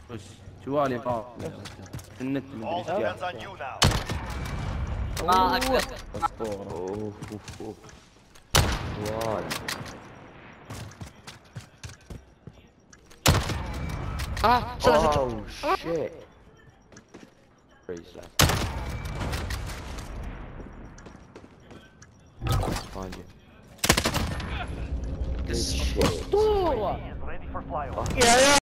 وش جوالي طاف النت مدري ايش All قال. hands on you now. ما اقدر. اسطورة. اوف. جوال. اوه شيت. Crazy lad. Find you. Good shit. Ready for flyover. Yeah.